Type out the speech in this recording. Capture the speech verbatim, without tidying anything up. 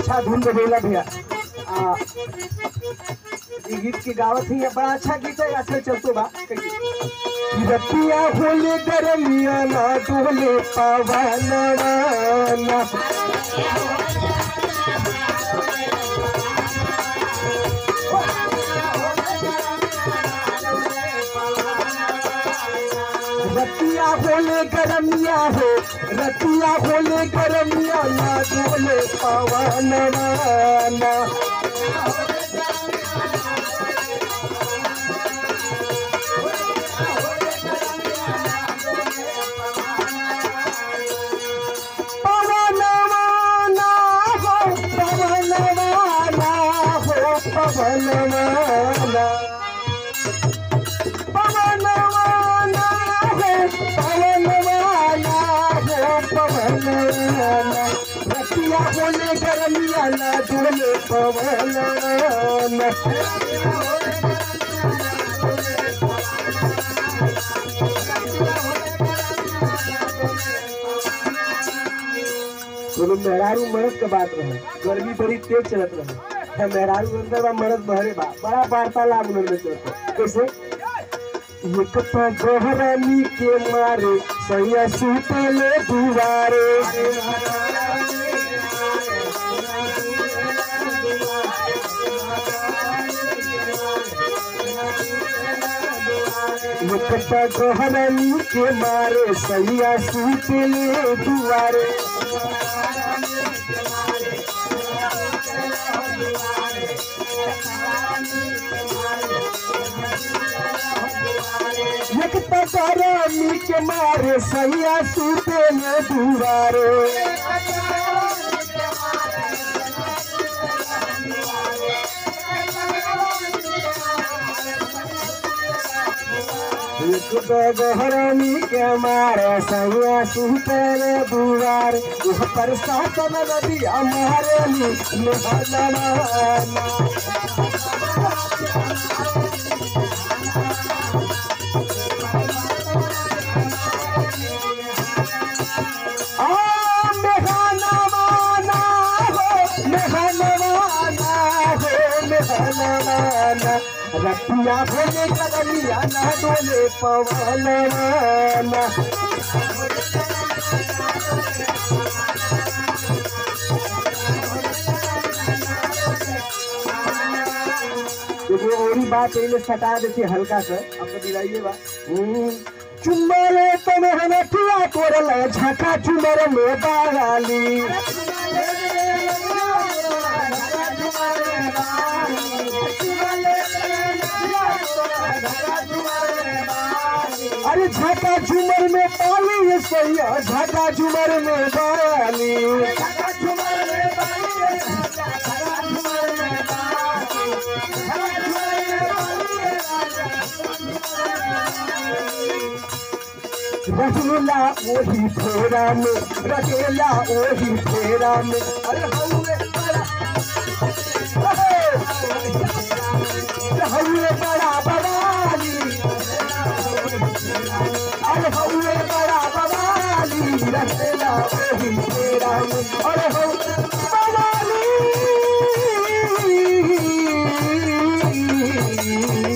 अच्छा धुन बजेला भैया। आ ये गीत की गावत ही बड़ा अच्छा गीत है, अच्छा चलतो बा। रतिया होले गरमिया ना डोले पवनवा ना रतिया होले गरमिया हो, रतिया होले गरमिया ना डोले पवनवा ना पवनवाना पवनवाना हो पवनवाना हो पवनवाना रतिया होले गरमिया ना डोले पवनवाना। दोनों मेहरारू मरद के बात रहे, गर्मी बड़ी तेज चलत रहे, मेहरारू अंदर बा मरद बहरे बा, बड़ा वार्तालाप उन्होंने चलता। कैसे ये कथा गहरानी के मारे सैया सुतले दुआरे ये कथा गहरानी के मारे सैया सुतले दुआरे एक तरानी के मारे सैया सूते में दुआरे एक गहरानी के मारे सैया सूते में दुआरे वह पर साथ में नदी हमारे रतिया भोले गरमिया ना डोले पवनवाना। और बात ये सटा देती हल्का सा आपको दिलाइए बा चुम्बले तो मेहनतिया तोड़ल झका चुमर में बागाली अरे झका झूमर में पाली ये सैया झका झूमर में बाली रखेला वही फेरा में रखेला वही फेरा में अरे हौले हौले बड़ा बवाली अरे हौले बड़ा बवाली रखेला वही फेरा में अरे हौ बवाली